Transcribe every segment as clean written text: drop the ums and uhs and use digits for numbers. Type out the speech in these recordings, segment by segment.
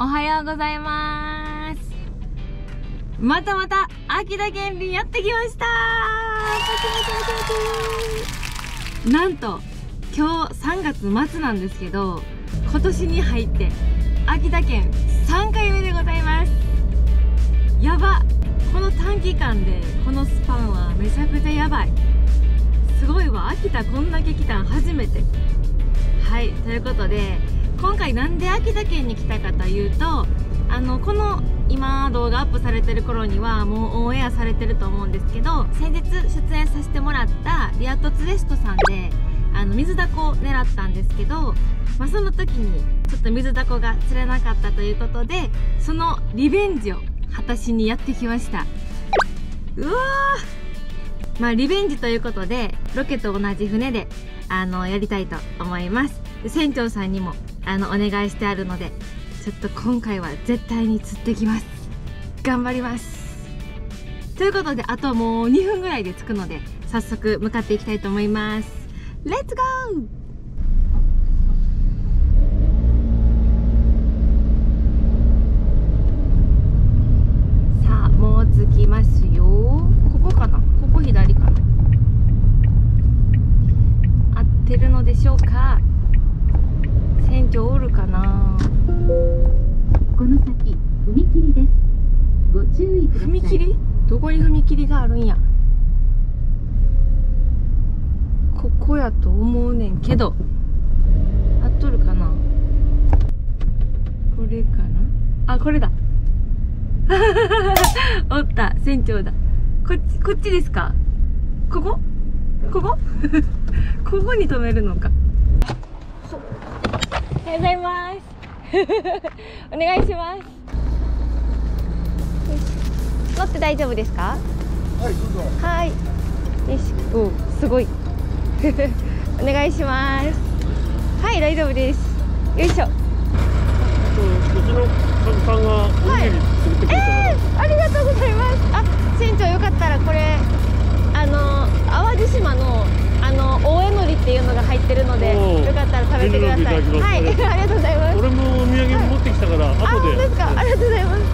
おはようございます。またまた秋田県にやってきました。なんと今日3月末なんですけど、今年に入って秋田県3回目でございます。やば、この短期間でこのスパンはめちゃくちゃやばい。すごいわ、秋田こんだけ来たん初めて。はい、ということで今回なんで秋田県に来たかというと、この今動画アップされてる頃にはもうオンエアされてると思うんですけど、先日出演させてもらったリアトツレストさんで水ダコを狙ったんですけど、その時にちょっと水ダコが釣れなかったということで、そのリベンジを果たしにやってきました。うわー、リベンジということでロケと同じ船でやりたいと思います。船長さんにもお願いしてあるので、ちょっと今回は絶対に釣ってきます。頑張ります。ということで、あともう2分ぐらいで着くので早速向かっていきたいと思います。レッツゴー。さあ、もう着きますよ。ここかな、ここ左かな、合ってるのでしょうか。船長おるかな。 この先踏切です。ご注意ください。 踏切？どこに踏切があるんや。ここやと思うねんけど、合っとるかな。これかな。あ、これだ。おった、船長だ。こっちですか。ここここに止めるのか。おはようございます。お願いします。乗って大丈夫ですか。 はい、どうぞ。 はい。よし、お、すごい。お願いします。はい、大丈夫です。よいしょ。 うちのかみさんがおにぎり作ってくれたから、 ありがとうございます。あ、船長よかったらこれ淡路島の大江のりっていうのが入ってるので、よかったら食べてください。はい、ありがとうございます。 俺もお土産に持ってきたから、後で。 本当ですか。ありがとうございます。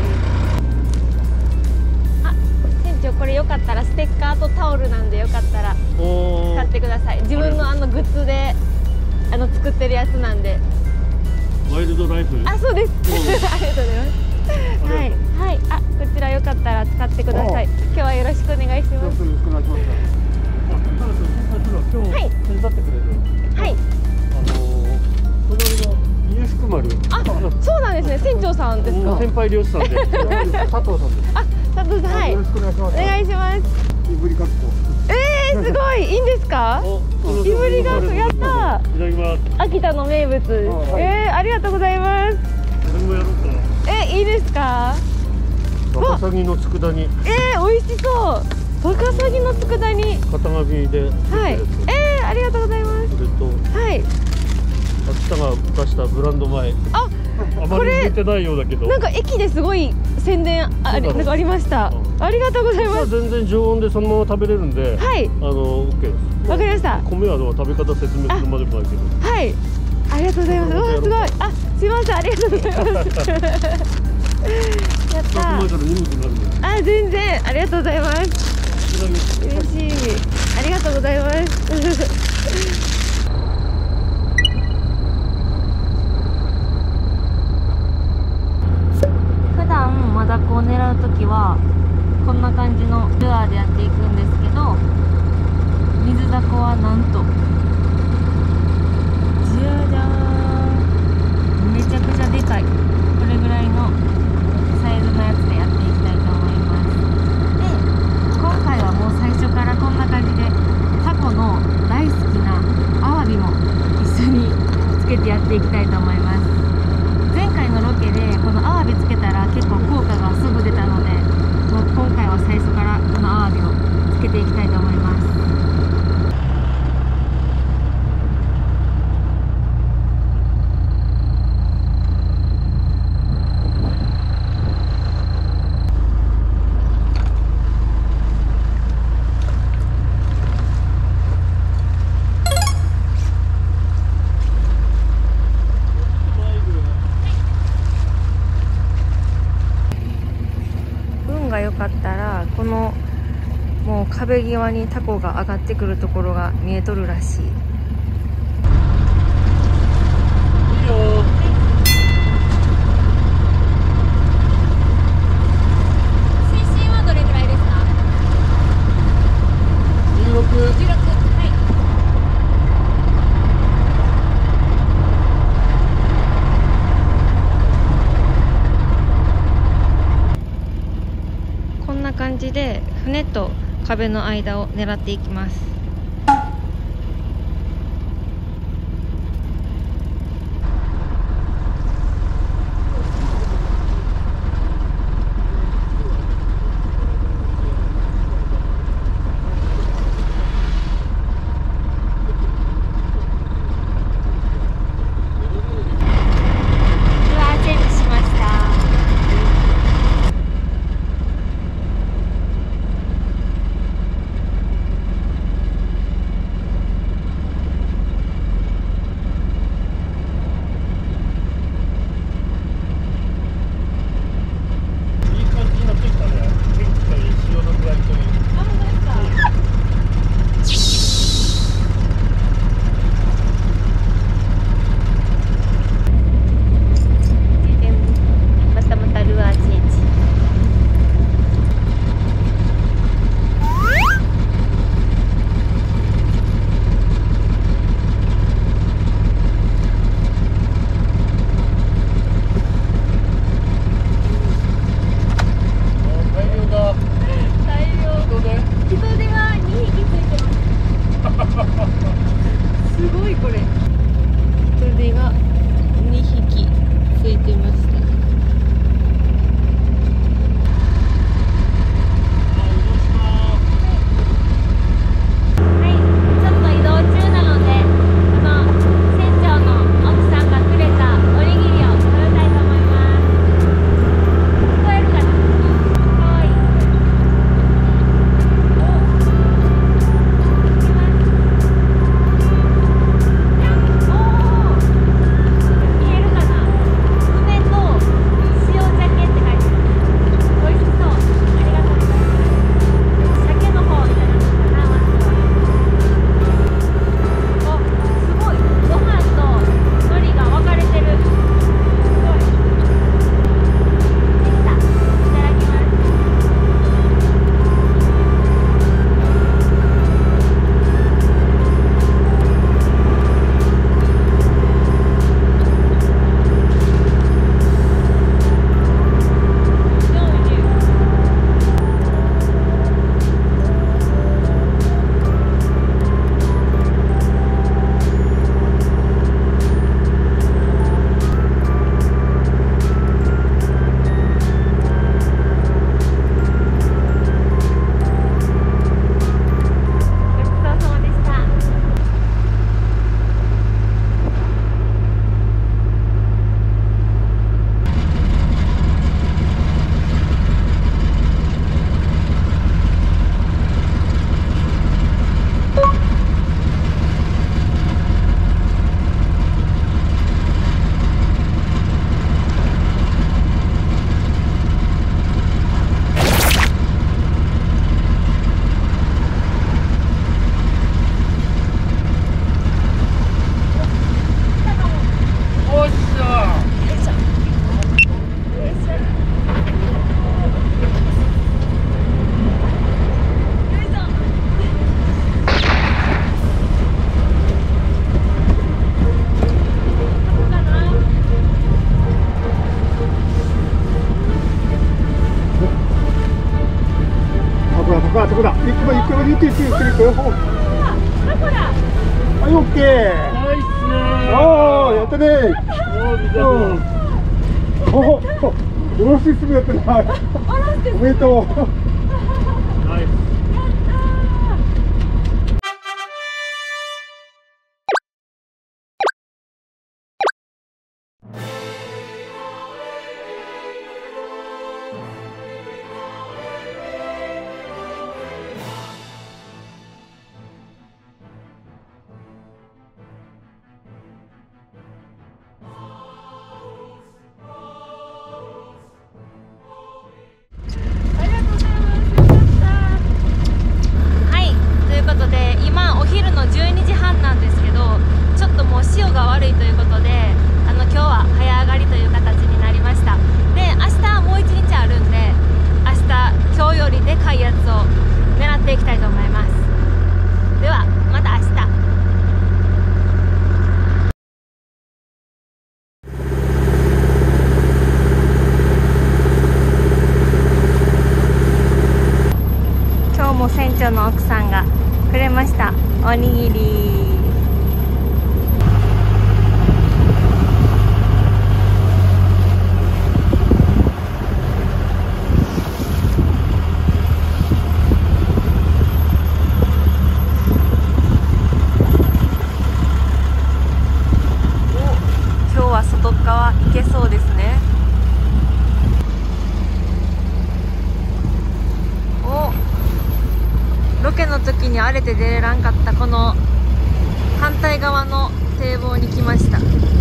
あ、船長これよかったらステッカーとタオルなんで、よかったら使ってください。自分のグッズで作ってるやつなんで。 ワイルドライフ。 あ、そうです。ありがとうございます。はいはい、あ、こちらよかったら使ってください。今日はよろしくお願いします。 よろしくお願いします。今日手伝ってくれる。 はい。 隣の家福丸。 あ、そうなんですね。船長さんですか。 先輩漁師さんで。佐藤さんです。 あ、佐藤さん、はい。 よろしくお願いします。 お願いします。 いぶりかっこ。 すごいいいんですか。いぶりがっこ、やった。 いただきます。 秋田の名物。ありがとうございます。 俺もやろうかな。 いいですか。 ワカサギの佃煮。 美味しそう。ワカサギの佃煮。 型紙で。 はい。ありがとうございます。 それと。 はい。 秋田が出したブランド米。あまり売れてないようだけど。 なんか駅ですごい宣伝なんかありました。ありがとうございます。 全然常温でそのまま食べれるんで。 はい。 OK です。 わかりました。 米は食べ方説明するまでもないけど。 はい。ありがとうございます。うわ、すごい。あ、すいません、ありがとうございます。やったー。あ、全然ありがとうございます。嬉しい。ありがとうございます。普段マダコを狙うときはこんな感じのルアーでやっていくんですけど、水ダコはなんとじゃじゃーん、めちゃくちゃでかい。これぐらいのサイズのやつでやっていきたいと思います。で、今回はもう最初からこんな感じでタコの大好きなアワビも一緒につけてやっていきたいと思います。前回のロケでこのアワビつけたら結構効果がすぐ出たので、もう今回は最初からこのアワビをつけていきたいと思います。 このもう壁際にタコが上がってくるところが見えとるらしい。 いいよ。 水深はどれくらいですか 16。 ？16。はい。こんな感じで船と壁の間を狙っていきます。すごいこれ。人手が2匹ついてました。はい、ちょっと移動中なので、この船長の奥さんがくれたおにぎりを食べたいと思います。聞こえるかな？はい。 あそこだ。ゆっくりゆっくり。はい、オッケー。ナイスー。おお、やったねー。おお、おろしすぐやったな。おめでとう。ナイス。 ありがとうございます。 長の奥さんがくれましたおにぎり。今日は外側行けそうですね。ロケの時に荒れて出れらんかったこの反対側の堤防に来ました。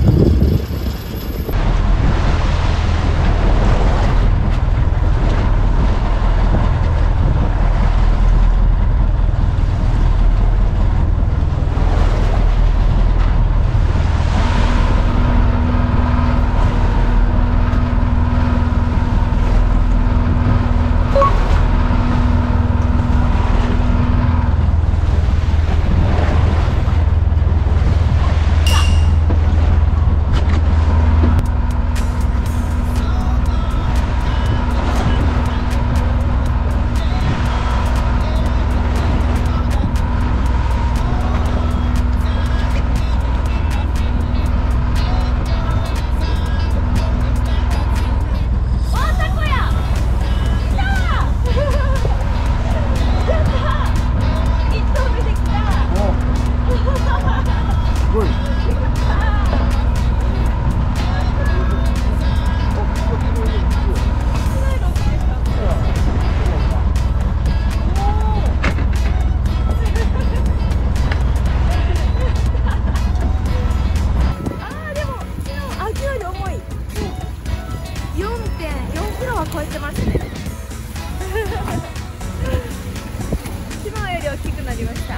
超えてますね。昨日より大きくなりました。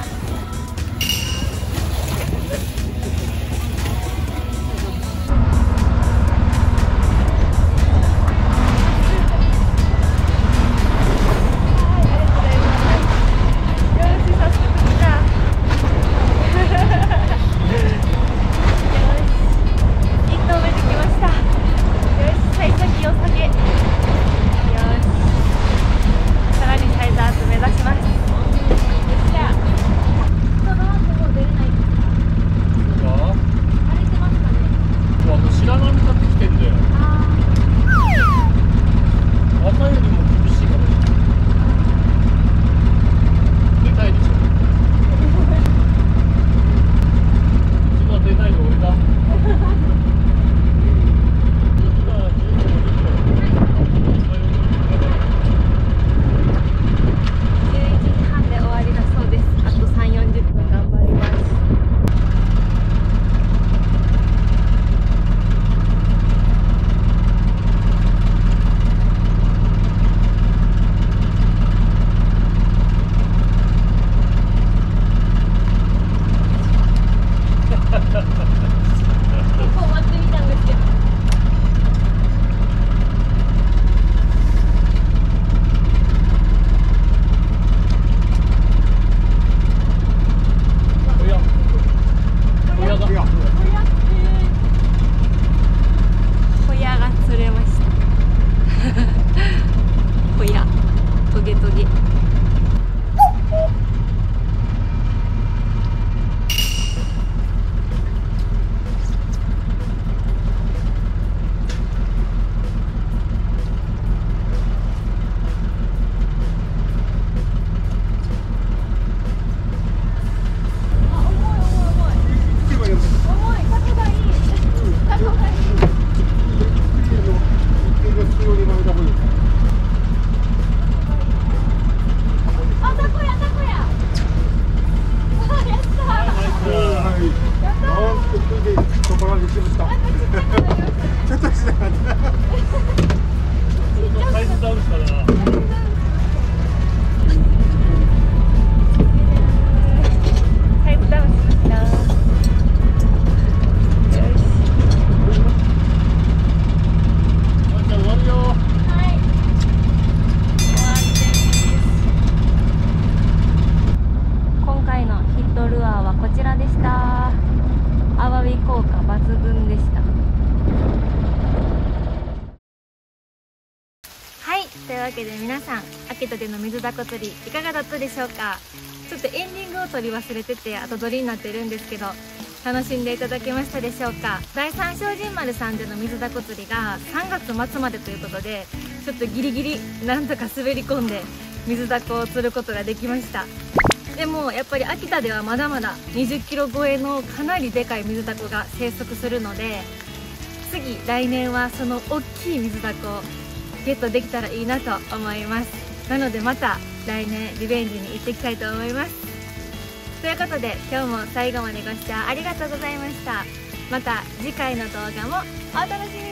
というわけで皆さん、 秋田での水だこ釣りいかがだったでしょうか。ちょっとエンディングを撮り忘れてて後撮りになってるんですけど、楽しんでいただけましたでしょうか。第三精進丸さんでの水だこ釣りが3月末までということで、ちょっとギリギリなんとか滑り込んで水だこを釣ることができました。でもやっぱり秋田ではまだまだ20キロ超えのかなりでかい水だこが生息するので、来年はその大きい水だこをゲットできたらいいなと思います。なのでまた来年リベンジに行ってきたいと思います。ということで今日も最後までご視聴ありがとうございました。また次回の動画もお楽しみに。